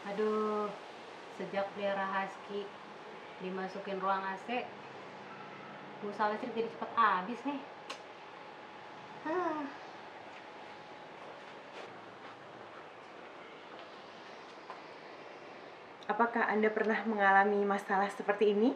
Aduh, sejak pelihara husky dimasukin ruang AC, pulsa listrik jadi cepet habis nih. Ah. Apakah Anda pernah mengalami masalah seperti ini?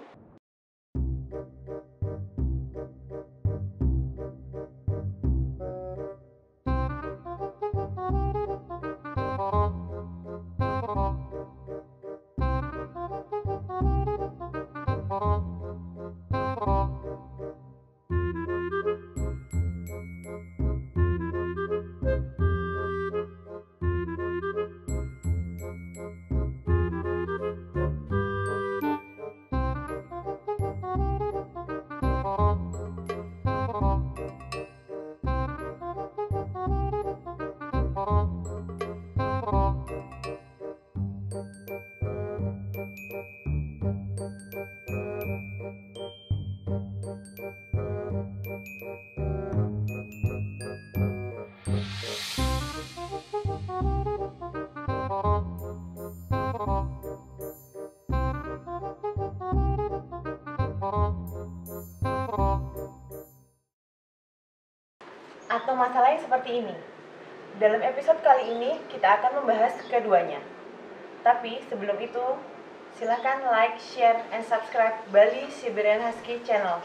Atau masalah yang seperti ini. Dalam episode kali ini kita akan membahas keduanya. Tapi sebelum itu, silakan like, share, and subscribe Bali Siberian Husky Channel.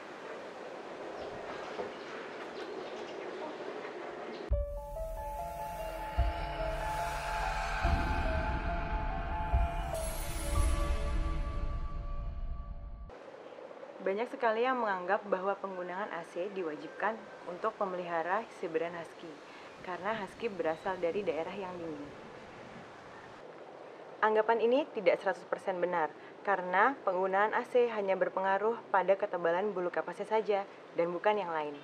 Banyak sekali yang menganggap bahwa penggunaan AC diwajibkan untuk pemelihara Siberian Husky karena Husky berasal dari daerah yang dingin. Anggapan ini tidak 100% benar karena penggunaan AC hanya berpengaruh pada ketebalan bulu kapasnya saja dan bukan yang lain.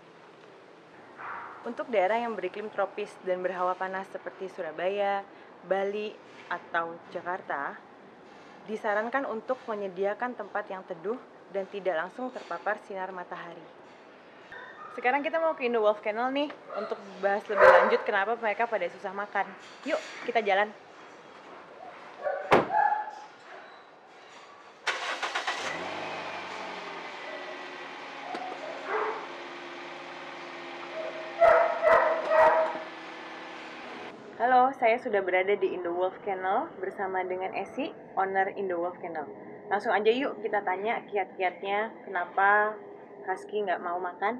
Untuk daerah yang beriklim tropis dan berhawa panas seperti Surabaya, Bali, atau Jakarta, disarankan untuk menyediakan tempat yang teduh dan tidak langsung terpapar sinar matahari. Sekarang kita mau ke Indo Wolf Kennel nih untuk bahas lebih lanjut kenapa mereka pada susah makan. Yuk, kita jalan. Halo, saya sudah berada di Indo Wolf Kennel bersama dengan Esi, owner Indo Wolf Kennel. Langsung aja yuk kita tanya kiat-kiatnya kenapa Husky nggak mau makan.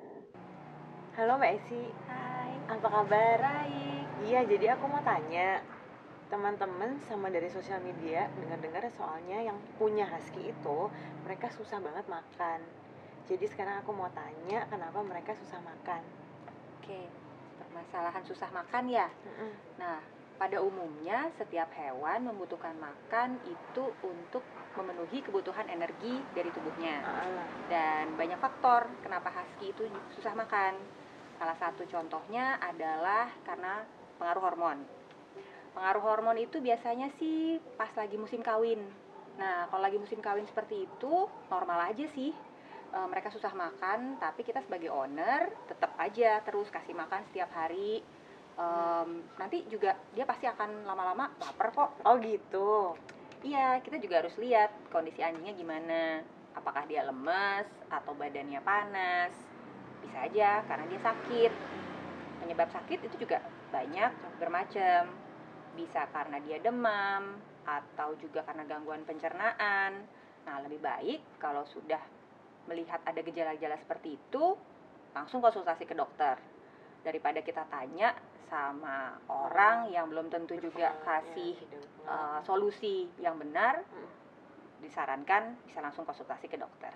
Halo Mbak Esi. Hai, Apa kabar? baik. Iya, jadi aku mau tanya, teman-teman sama dari sosial media dengar-dengar soalnya yang punya husky itu mereka susah banget makan. Jadi sekarang aku mau tanya kenapa mereka susah makan. Oke, permasalahan susah makan ya. Nah, pada umumnya setiap hewan membutuhkan makan itu untuk memenuhi kebutuhan energi dari tubuhnya. Dan banyak faktor kenapa husky itu susah makan. Salah satu contohnya adalah karena pengaruh hormon. Pengaruh hormon itu biasanya sih pas lagi musim kawin. Nah, kalau lagi musim kawin seperti itu normal aja sih. Mereka susah makan, tapi kita sebagai owner tetap aja terus kasih makan setiap hari. Nanti juga dia pasti akan lama-lama lapar kok. Oh gitu. Iya, kita juga harus lihat kondisi anjingnya gimana. Apakah dia lemes atau badannya panas. Bisa aja karena dia sakit. Penyebab sakit itu juga banyak, bermacam. Bisa karena dia demam atau juga karena gangguan pencernaan. Nah, lebih baik kalau sudah melihat ada gejala-gejala seperti itu, langsung konsultasi ke dokter. Daripada kita tanya sama orang yang belum tentu juga kasih solusi yang benar, disarankan bisa langsung konsultasi ke dokter.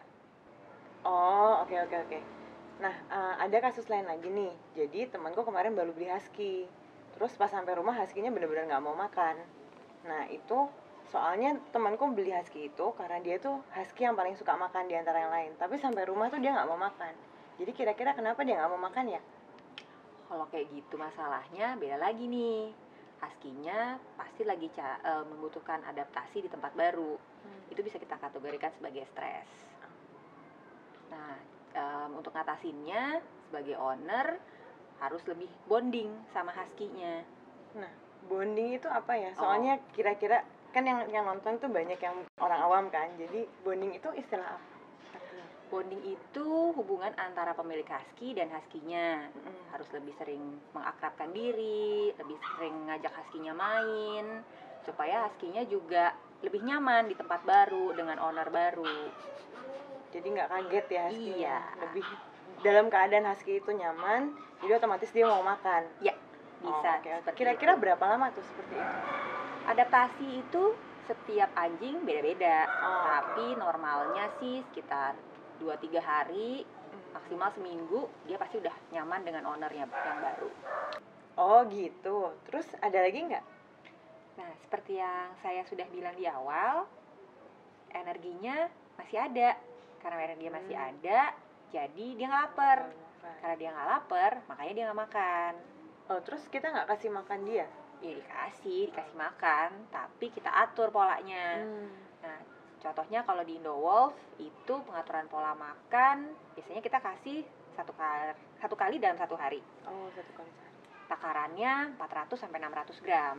Oh, oke. Nah, ada kasus lain lagi nih. Jadi temanku kemarin baru beli husky. Terus pas sampai rumah husky-nya benar-benar nggak mau makan. Nah, itu soalnya temanku beli husky itu karena dia tuh husky yang paling suka makan di antara yang lain. Tapi sampai rumah tuh dia nggak mau makan. Jadi kira-kira kenapa dia nggak mau makan ya? Kalau kayak gitu masalahnya beda lagi nih. Husky-nya pasti lagi membutuhkan adaptasi di tempat baru. Itu bisa kita kategorikan sebagai stres. Nah, untuk ngatasinnya sebagai owner harus lebih bonding sama husky-nya. Nah, Bonding itu apa ya? Soalnya kira-kira kan yang nonton tuh banyak yang orang awam kan. Jadi bonding itu istilah apa? Artinya? Bonding itu hubungan antara pemilik husky dan husky-nya. Harus lebih sering mengakrabkan diri, lebih sering ngajak husky-nya main, supaya husky-nya juga lebih nyaman di tempat baru dengan owner baru. Jadi nggak kaget ya husky-nya. Iya. Lebih dalam keadaan husky itu nyaman, jadi otomatis dia mau makan. Ya, bisa. Oke. seperti Kira-kira itu. berapa lama tuh seperti itu? Adaptasi itu setiap anjing beda-beda, Oh, tapi normalnya sih sekitar 2-3 hari, maksimal seminggu, dia pasti udah nyaman dengan ownernya yang baru. Oh gitu. Terus ada lagi nggak? Nah, seperti yang saya sudah bilang di awal, energinya masih ada. Karena energinya masih ada, jadi dia nggak lapar. Karena dia nggak lapar, makanya dia nggak makan. Oh, terus kita nggak kasih makan dia? Ya dikasih makan, tapi kita atur polanya. Nah, contohnya kalau di Indowolf itu pengaturan pola makan biasanya kita kasih satu kali dalam 1 hari. Oh, 1 kali sehari. Takarannya 400 sampai 600 gram.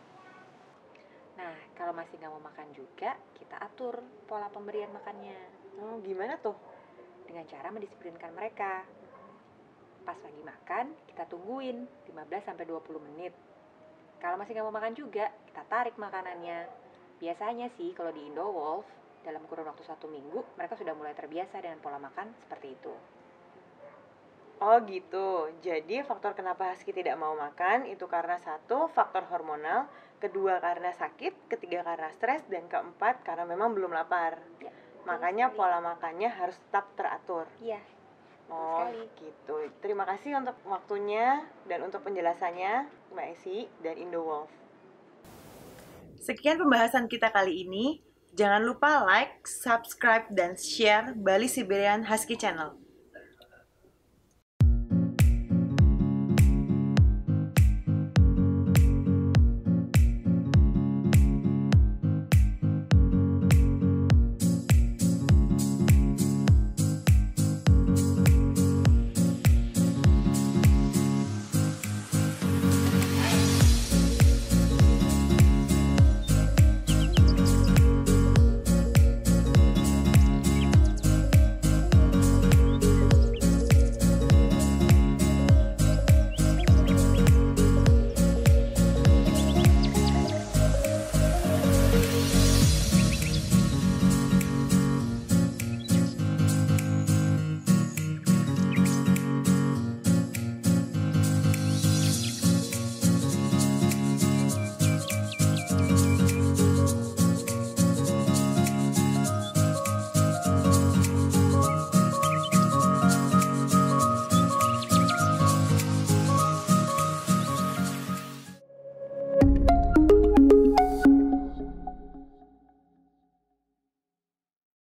Nah, kalau masih nggak mau makan juga, kita atur pola pemberian makannya Oh, gimana tuh? dengan cara mendisiplinkan mereka. Pas lagi makan, kita tungguin 15 sampai 20 menit. Kalau masih nggak mau makan juga, kita tarik makanannya. Biasanya sih kalau di Indowolf, dalam kurun waktu 1 minggu, mereka sudah mulai terbiasa dengan pola makan seperti itu. Oh gitu. Jadi faktor kenapa husky tidak mau makan itu karena 1, faktor hormonal, 2 karena sakit, 3 karena stres, dan 4 karena memang belum lapar. Ya, Makanya sekali. pola makannya harus tetap teratur. Iya, Oh sekali. gitu. Terima kasih untuk waktunya dan untuk penjelasannya Mbak Esi dan Indowolf. Sekian pembahasan kita kali ini. Jangan lupa like, subscribe, dan share Bali Siberian Husky Channel.